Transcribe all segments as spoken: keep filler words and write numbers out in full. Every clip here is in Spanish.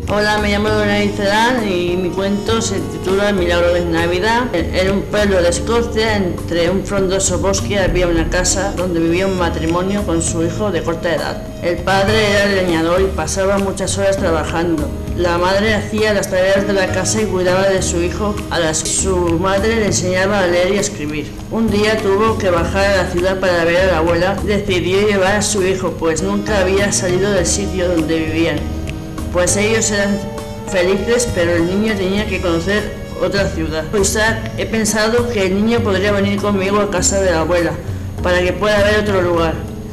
Hola, me llamo Lorena Izelán y mi cuento se titula El milagro de Navidad. En un pueblo de Escocia, entre un frondoso bosque, había una casa donde vivía un matrimonio con su hijo de corta edad. El padre era leñador y pasaba muchas horas trabajando. La madre hacía las tareas de la casa y cuidaba de su hijo, a las que su madre le enseñaba a leer y a escribir. Un día tuvo que bajar a la ciudad para ver a la abuela. Decidió llevar a su hijo, pues nunca había salido del sitio donde vivían. Pues ellos eran felices, pero el niño tenía que conocer otra ciudad. Isaac, he pensado que el niño podría venir conmigo a casa de la abuela, para que pueda ver otro lugar.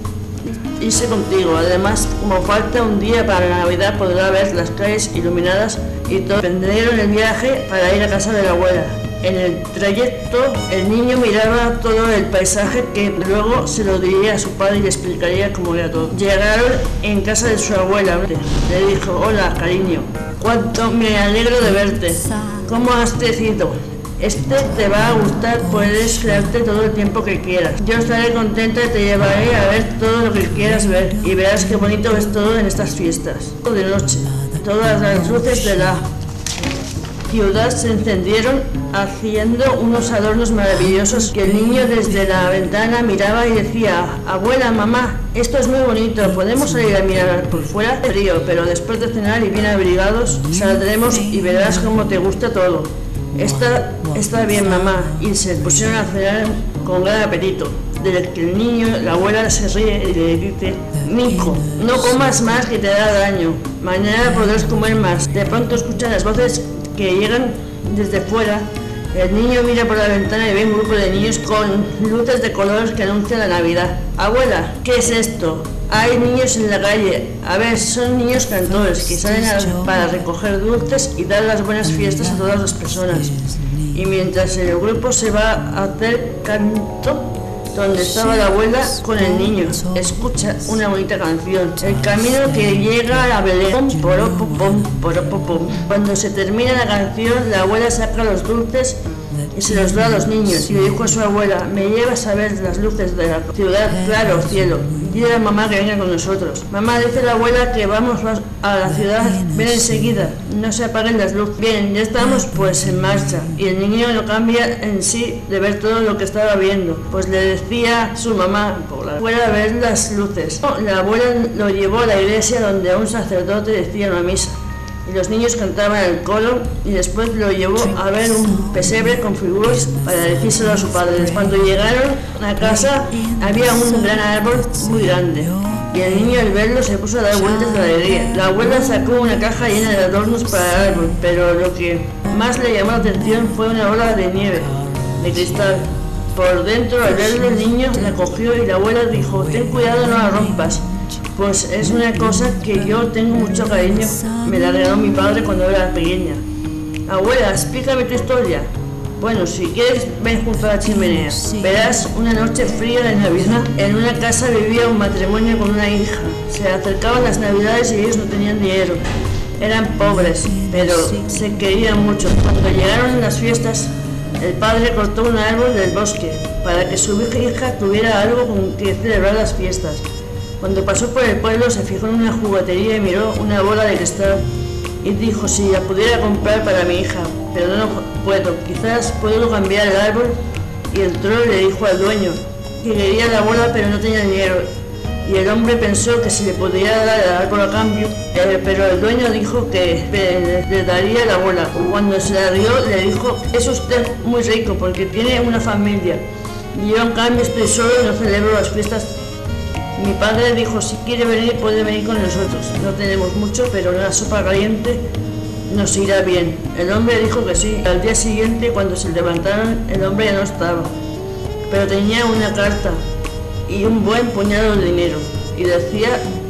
Irse contigo. Además, como falta un día para la Navidad, podrá ver las calles iluminadas y todo. Emprendieron el viaje para ir a casa de la abuela. En el trayecto, el niño miraba todo el paisaje, que luego se lo diría a su padre y le explicaría cómo era todo. Llegaron en casa de su abuela. Le dijo: hola, cariño, cuánto me alegro de verte. ¿Cómo has crecido? Este te va a gustar, puedes quedarte todo el tiempo que quieras. Yo estaré contenta y te llevaré a ver todo lo que quieras ver, y verás qué bonito es todo en estas fiestas. De noche, todas las luces de la ciudad se encendieron, haciendo unos adornos maravillosos, que el niño desde la ventana miraba y decía: abuela, mamá, esto es muy bonito, podemos salir a mirar por fuera. Frío, pero después de cenar y bien abrigados saldremos y verás cómo te gusta todo. Está, está bien, mamá. Y se pusieron a cenar con gran apetito. Desde que el niño, la abuela se ríe y le dice: Nico, no comas más que te da daño, mañana podrás comer más. De pronto escuchan las voces que llegan desde fuera. El niño mira por la ventana y ve un grupo de niños con luces de colores que anuncian la Navidad. Abuela, ¿qué es esto? Hay niños en la calle. A ver, son niños cantores que salen a, para recoger dulces y dar las buenas fiestas a todas las personas. Y mientras el grupo se va a hacer canto, donde estaba la abuela con el niño, escucha una bonita canción: el camino que llega a Belén. Poropopom, poropopom. Cuando se termina la canción, la abuela saca los dulces y se los da a los niños, y le dijo a su abuela: me llevas a ver las luces de la ciudad, claro, cielo. Dile a mamá que venga con nosotros. Mamá, dice la abuela que vamos a la ciudad, ven enseguida, no se apaguen las luces. Bien, ya estamos pues en marcha. Y el niño no cambia en sí de ver todo lo que estaba viendo, pues le decía su mamá: fuera a ver las luces. La abuela lo llevó a la iglesia, donde un sacerdote decía una misa, y los niños cantaban el coro, y después lo llevó a ver un pesebre con figuras para decírselo a su padre. Cuando llegaron a casa, había un gran árbol muy grande, y el niño, al verlo, se puso a dar vueltas de alegría. La abuela sacó una caja llena de adornos para el árbol, pero lo que más le llamó la atención fue una bola de nieve de cristal. Por dentro, al verlo, el niño la cogió y la abuela dijo: ten cuidado, no la rompas, pues es una cosa que yo tengo mucho cariño, me la regaló mi padre cuando era pequeña. Abuela, explícame tu historia. Bueno, si quieres, ven junto a la chimenea. Verás, una noche fría de Navidad, en una casa vivía un matrimonio con una hija. Se acercaban las Navidades y ellos no tenían dinero. Eran pobres, pero se querían mucho. Cuando llegaron las fiestas, el padre cortó un árbol del bosque para que su hija tuviera algo con que celebrar las fiestas. Cuando pasó por el pueblo, se fijó en una juguetería y miró una bola de cristal y dijo: si la pudiera comprar para mi hija, pero no puedo, quizás puedo cambiar el árbol. Y el troll le dijo al dueño que quería la bola pero no tenía dinero, y el hombre pensó que se le podría dar el árbol a cambio, eh, pero el dueño dijo que le, le daría la bola. Cuando se la dio, le dijo: es usted muy rico porque tiene una familia, y yo en cambio estoy solo y no celebro las fiestas. Mi padre dijo: si quiere venir, puede venir con nosotros, no tenemos mucho, pero una sopa caliente nos irá bien. El hombre dijo que sí. Al día siguiente, cuando se levantaron, el hombre ya no estaba, pero tenía una carta y un buen puñado de dinero, y decía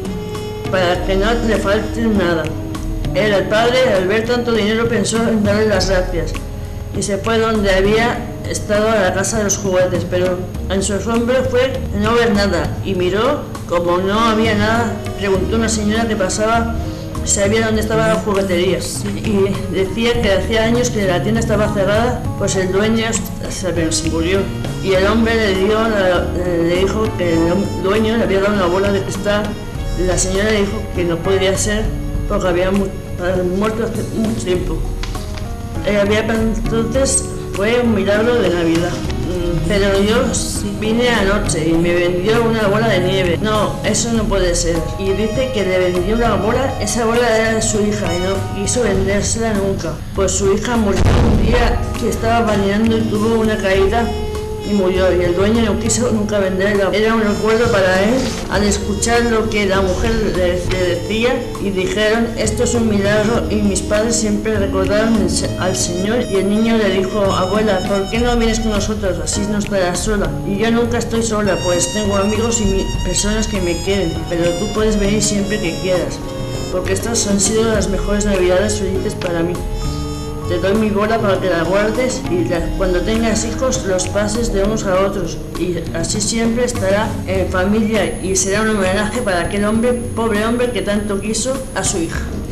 para que no le falte nada. Él, el padre, al ver tanto dinero, pensó en darle las gracias, y se fue donde había estado, a la casa de los juguetes, pero en su asombro fue no ver nada, y miró. Como no había nada, preguntó a una señora que pasaba si sabía dónde estaba la juguetería, y decía que hacía años que la tienda estaba cerrada, pues el dueño se murió. Y el hombre le, dio, le dijo que el dueño le había dado una bola de cristal. La señora le dijo que no podía ser porque había muerto hace mucho tiempo. Eh, había entonces fue un milagro de Navidad. Pero yo vine anoche y me vendió una bola de nieve. No, eso no puede ser. Y dice que le vendió una bola, esa bola era de su hija y no quiso vendérsela nunca. Pues su hija murió un día que estaba bañando y tuvo una caída y murió, y el dueño no quiso nunca venderla. Era un recuerdo para él al escuchar lo que la mujer le, le decía, y dijeron: esto es un milagro, y mis padres siempre recordaron al Señor. Y el niño le dijo: abuela, ¿por qué no vienes con nosotros? Así no estarás sola. Y yo nunca estoy sola, pues tengo amigos y mi, personas que me quieren, pero tú puedes venir siempre que quieras, porque estas han sido las mejores navidades felices para mí. Te doy mi bola para que la guardes y la, cuando tengas hijos los pases de unos a otros, y así siempre estará en familia, y será un homenaje para aquel hombre, pobre hombre que tanto quiso a su hija.